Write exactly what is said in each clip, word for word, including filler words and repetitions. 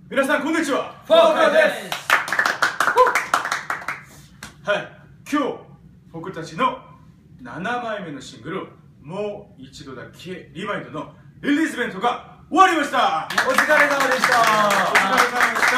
皆さんこんにちは、 フォーカーです。 はい、今日僕たちのななまいめのシングル「もう一度だけリマインド」のリリースイベントが終わりました。 お疲れ様でした。 お疲れ様でした。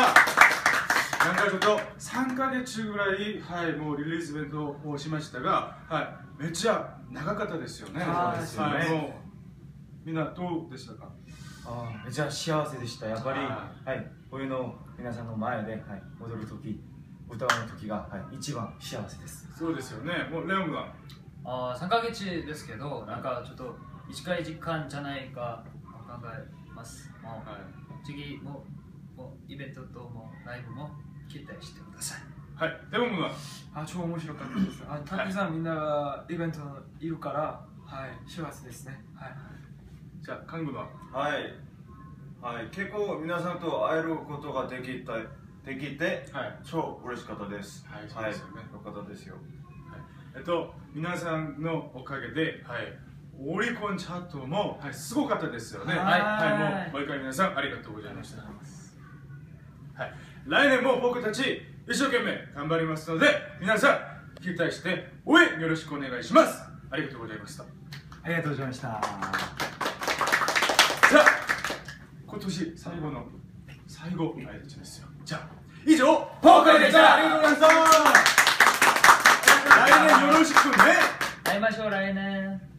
なんかちょっとさんかげつぐらい、はい、もうリリースイベントをしましたが、はい、めっちゃ長かったですよね。 そうですよね。 はい、もうみんなどうでしたか？ ああ、めっちゃ幸せでした。やっぱり、 ははい、冬の皆さんの前で、はい、踊る時、歌う時が、はい、一番幸せです。 そうですよね。もうレオンがあさんかげつですけど、なんかちょっと短い時間じゃないか考えます。もう、はい、次ももうイベントともライブも期待してください。 はい、レオンがあ、超面白かったです。あ、たくさんみんながイベントいるから、はい、幸せですね。はい。 じゃあ、看護ははい、はい、結構皆さんと会えることができたできて、はい、超嬉しかったです。 はい、そうですよね。 よかったですよ。はい、 えっと、皆さんのおかげで、はい、オリコンチャートも、はい、すごかったですよね。はい、はい、もう毎回皆さんありがとうございました。はい、来年も僕たち一生懸命頑張りますので、皆さん期待して応援よろしくお願いします。ありがとうございました。 ありがとうございました。 じゃあ、今年最後の最後の挨拶ですよ。じゃあ、以上、フォーカーでした。ありがとうございました。来年よろしくね。 会いましょう、来年。